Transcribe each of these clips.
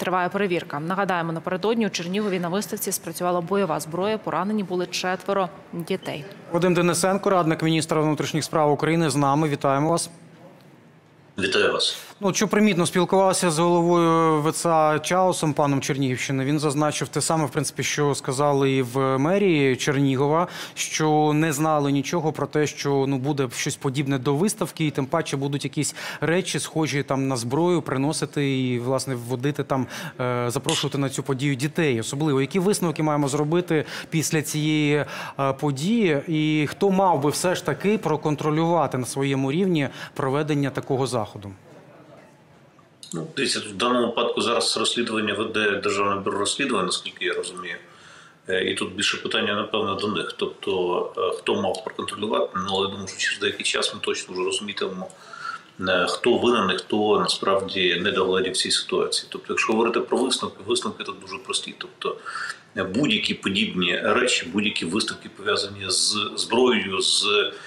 триває перевірка. Нагадаємо, напередодні у Чернігові на виставці спрацювала бойова зброя, поранені були 4 дітей. Вадим Денисенко, радник міністра внутрішніх справ України, з нами. Вітаємо вас. Вітаю вас. Що примітно, спілкувався з головою ВЦА Чаусом, паном Чернігівщини. Він зазначив те саме, в принципі, що сказали і в мерії Чернігова, що не знали нічого про те, що буде щось подібне до виставки, і тим паче будуть якісь речі, схожі на зброю, приносити і, власне, вводити там, запрошувати на цю подію дітей. Особливо, які висновки маємо зробити після цієї події, і хто мав би все ж таки проконтролювати на своєму рівні проведення такого заходу? Дивіться, в даному випадку зараз розслідування веде Державне бюро розслідувань, наскільки я розумію. І тут більше питання, напевно, до них. Тобто, хто мав проконтролювати, але я думаю, що через деякий час ми точно вже розумітимемо, хто винен, хто насправді не доглядів в цій ситуації. Тобто, якщо говорити про висновки, висновки тут дуже прості. Тобто, будь-які подібні речі, будь-які виставки пов'язані з зброєю, з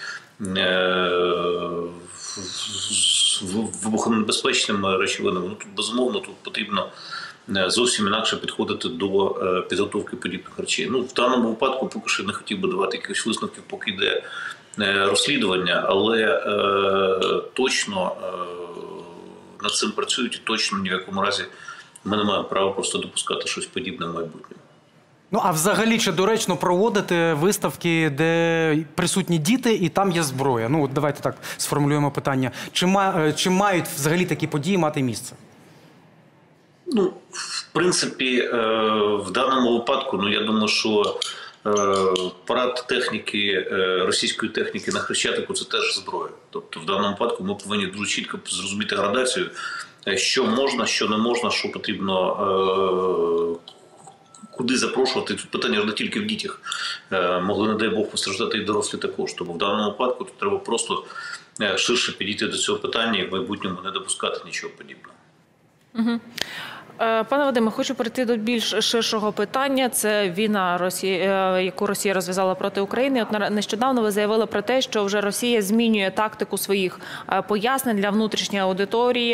вибухонебезпечними речовинами. Тут, безумовно, тут потрібно зовсім інакше підходити до підготовки подібних речей. В даному випадку поки що не хотів би давати якихось висновків, поки йде розслідування, але точно над цим працюють і точно ні в якому разі ми не маємо права просто допускати щось подібне в майбутньому. А взагалі, чи доречно проводити виставки, де присутні діти і там є зброя? Давайте так сформулюємо питання. Чи мають взагалі такі події мати місце? В принципі, в даному випадку, я думаю, що парад техніки, російської техніки на Хрещатику – це теж зброя. Тобто, в даному випадку ми повинні дуже чітко зрозуміти градацію, що можна, що не можна, що потрібно, куди запрошувати. Тут питання не тільки в дітях. Могли, не дай Бог, постраждати і дорослі також. Тому в даному випадку тут треба просто ширше підійти до цього питання і в майбутньому не допускати нічого подібного. Угу. Пане Вадиме, хочу перейти до більш ширшого питання. Це війна, яку Росія розв'язала проти України. Нещодавно ви заявили про те, що вже Росія змінює тактику своїх пояснень для внутрішньої аудиторії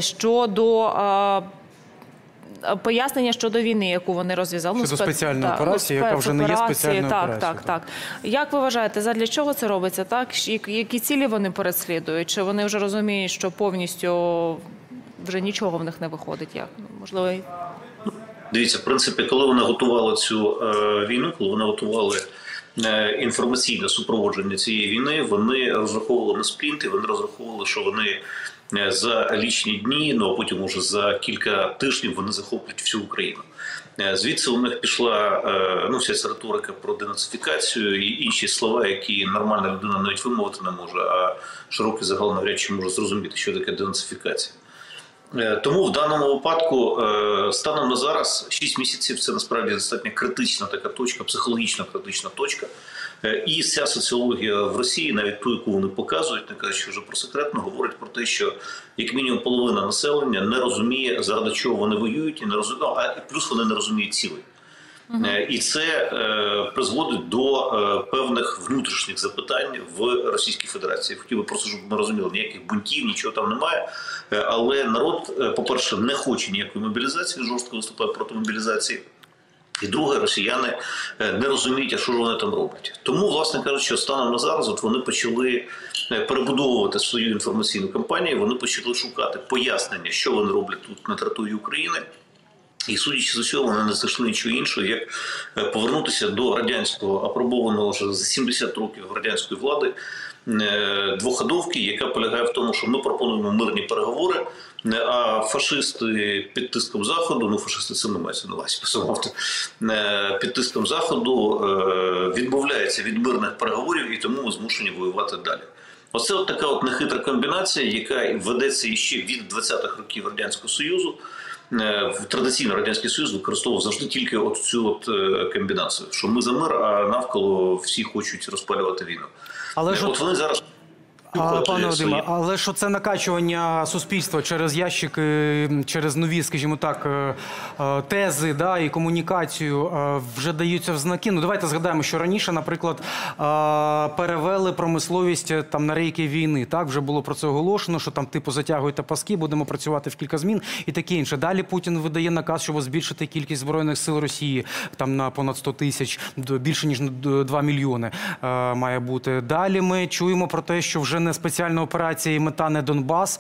щодо пояснення щодо війни, яку вони розв'язали. Щодо спеціальної операції, яка вже не є спеціальною операцією. Так. Як ви вважаєте, задля чого це робиться? Які цілі вони переслідують? Чи вони вже розуміють, що повністю вже нічого в них не виходить? Можливо... Дивіться, в принципі, коли вони готували цю війну, коли вони готували інформаційне супроводження цієї війни, вони розраховували на спринти, вони розраховували, що вони за лічні дні, а потім уже за кілька тижнів вони захоплять всю Україну. Звідси у них пішла вся ця риторика про денацифікацію і інші слова, які нормальна людина навіть вимовити не може, а широкий загал навряд чи може зрозуміти, що таке денацифікація. Тому в даному випадку, станом на зараз, 6 місяців – це насправді достатньо критична така точка, психологічно критична точка. І ця соціологія в Росії, навіть ту, яку вони показують, не кажучи вже про секретно, говорить про те, що як мінімум половина населення не розуміє, заради чого вони воюють, а плюс вони не розуміють цілей. І це призводить до певних внутрішніх запитань в Російській Федерації. Хотів би просто, щоб ми розуміли, ніяких бунтів, нічого там немає. Але народ, по-перше, не хоче ніякої мобілізації, жорстко виступає проти мобілізації. І друге, росіяни не розуміють, а що ж вони там роблять. Тому, власне кажучи, станом на зараз вони почали перебудовувати свою інформаційну кампанію, вони почали шукати пояснення, що вони роблять тут на території України. І, судячи з усього, вони не знайшли нічого іншого, як повернутися до радянського, апробованого вже за 70 років радянської влади, двоходовки, яка полягає в тому, що ми пропонуємо мирні переговори, а фашисти під тиском Заходу, фашисти це не мається на увазі, під тиском Заходу відмовляються від мирних переговорів, і тому ми змушені воювати далі. Оце така нехитра комбінація, яка ведеться іще від 20-х років Радянського Союзу. Традиційно Радянський Союз використовував завжди тільки цю комбінацію, що ми за мир, а навколо всі хочуть розпалювати війну. Але ж вони зараз... Пане Вадиме, але що це накачування суспільства через ящики, через нові, скажімо так, тези, да, і комунікацію вже даються в знаки. Ну, давайте згадаємо, що раніше, наприклад, перевели промисловість там на рейки війни. Так, вже було про це оголошено, що там типу затягуйте паски, будемо працювати в кілька змін і таке інше. Далі Путін видає наказ, щоб збільшити кількість Збройних сил Росії там на понад 100 тисяч, більше ніж 2 мільйони має бути. Далі ми чуємо про те, що вже не спеціальна операція і мета не Донбас,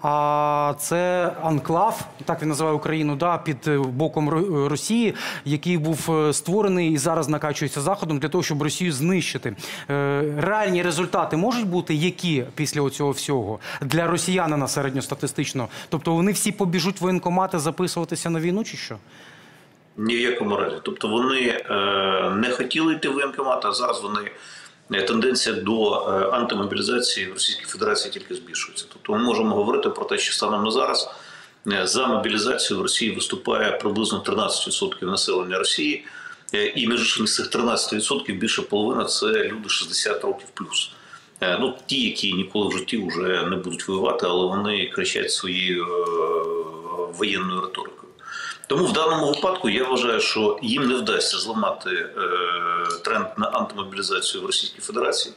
а це анклав, так він називає Україну, да, під боком Росії, який був створений і зараз накачується Заходом для того, щоб Росію знищити. Реальні результати можуть бути які після цього всього для росіянина середньостатистично? Тобто вони всі побіжуть в воєнкомати записуватися на війну чи що? Ні в якому разі. Тобто вони не хотіли йти в воєнкомат, а зараз тенденція до антимобілізації в Російській Федерації тільки збільшується. Тобто ми можемо говорити про те, що станом на зараз за мобілізацію в Росії виступає приблизно 13% населення Росії, і між іншим з цих 13% більше половина – це люди 60 років плюс. Ну, ті, які ніколи в житті вже не будуть воювати, але вони кричать своєю воєнною риторикою. Тому в даному випадку я вважаю, що їм не вдасться зламати тренд на антимобілізацію в Російській Федерації.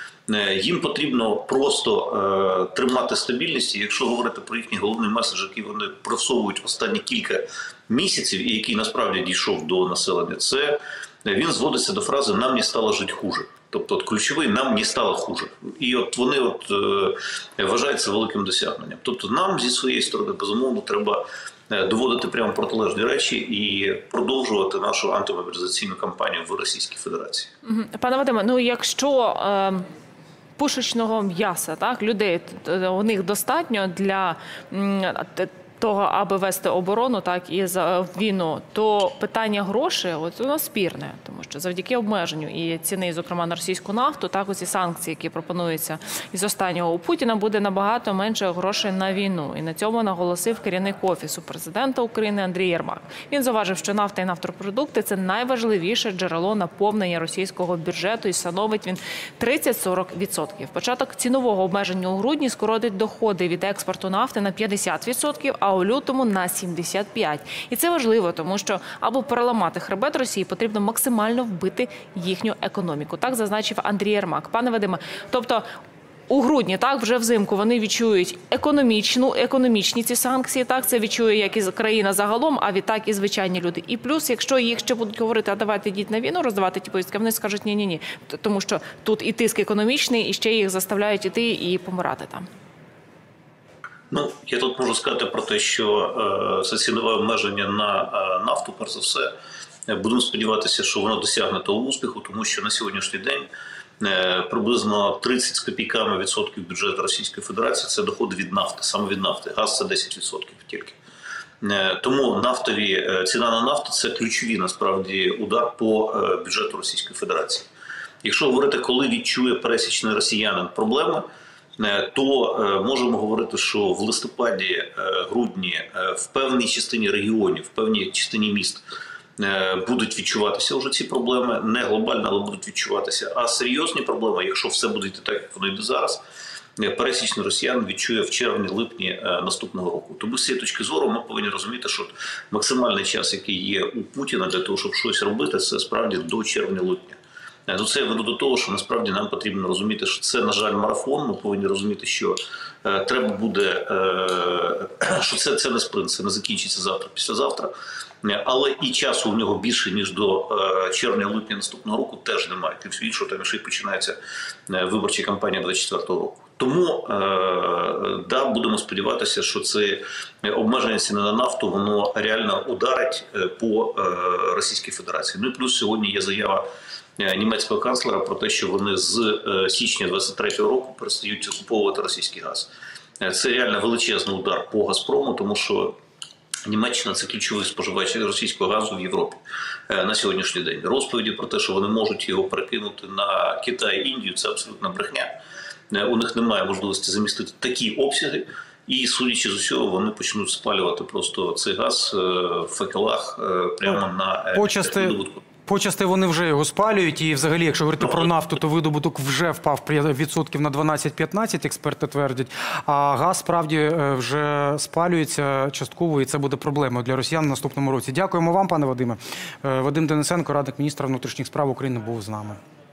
Їм потрібно просто тримати стабільність. І якщо говорити про їхній головний меседж, який вони просовують останні кілька місяців і який насправді дійшов до населення, це він зводиться до фрази «нам не стало жити хуже». Тобто ключовий «нам не стало хуже». І от вони вважають це великим досягненням. Тобто нам зі своєї сторони, безумовно, треба доводити прямо протилежні речі і продовжувати нашу антимобілізаційну кампанію в Російській Федерації. Пане Вадиме, ну якщо пушечного м'яса, так, людей, у них достатньо для того, аби вести оборону, так, і за війну, то питання грошей, от воно спірне, тому що завдяки обмеженню і ціни, зокрема, на російську нафту, так, оці санкції, які пропонуються із останнього у Путіна, буде набагато менше грошей на війну. І на цьому наголосив керівник Офісу президента України Андрій Єрмак. Він зауважив, що нафта і нафтопродукти – це найважливіше джерело наповнення російського бюджету, і становить він 30-40%. Початок цінового обмеження у грудні скоротить доходи від експорту нафти на 50%, а у лютому на 75%. І це важливо, тому що, аби переламати хребет Росії, потрібно максимально вбити їхню економіку. Так зазначив Андрій Єрмак. Пане Вадиме, тобто у грудні, так, вже взимку вони відчують економічні ці санкції, так, це відчує як і країна загалом, а відтак і звичайні люди. І плюс, якщо їх ще будуть говорити, а давайте йдіть на війну, роздавати ті повістки, вони скажуть ні-ні-ні, тому що тут і тиск економічний, і ще їх заставляють іти і помирати там. Ну, я тут можу сказати про те, що це цінове обмеження на нафту, перш за все, будемо сподіватися, що воно досягне того успіху, тому що на сьогоднішній день приблизно 30 з копійками відсотків бюджету Російської Федерації – це доходи від нафти, саме від нафти, газ – це 10% тільки. Тому ціна на нафту – це ключовий, насправді, удар по бюджету Російської Федерації. Якщо говорити, коли відчує пересічний росіянин проблеми, то можемо говорити, що в листопаді, грудні в певній частині регіонів, в певній частині міст будуть відчуватися вже ці проблеми, не глобально, але будуть відчуватися. А серйозні проблеми, якщо все буде йти так, як воно йде зараз, пересічний росіян відчує в червні-липні наступного року. Тому з цієї точки зору ми повинні розуміти, що максимальний час, який є у Путіна для того, щоб щось робити, це справді до червня-липня. Це я веду до того, що насправді нам потрібно розуміти, що це, на жаль, марафон. Ми повинні розуміти, що треба буде, що це не спринт, це не закінчиться завтра, післязавтра. Але і часу у нього більше, ніж до червня-липня наступного року, теж немає. Тим більше, там ще й починається виборча кампанія 2024 року. Тому, да, будемо сподіватися, що це обмеження ціни на нафту, воно реально ударить по Російській Федерації. Ну і плюс сьогодні є заява німецького канцлера про те, що вони з січня 2023 року перестають закуповувати російський газ. Це реально величезний удар по «Газпрому», тому що Німеччина – це ключовий споживач російського газу в Європі на сьогоднішній день. Розповіді про те, що вони можуть його перекинути на Китай і Індію – це абсолютна брехня. У них немає можливості замістити такі обсяги. І, судячи з усього, вони почнуть спалювати просто цей газ в факелах прямо на видобутку. Почасти вони вже його спалюють, і взагалі, якщо говорити про нафту, то видобуток вже впав відсотків на 12-15, експерти твердять, а газ справді вже спалюється частково, і це буде проблемою для росіян в наступному році. Дякуємо вам, пане Вадиме. Вадим Денисенко, радник міністра внутрішніх справ України, був з нами.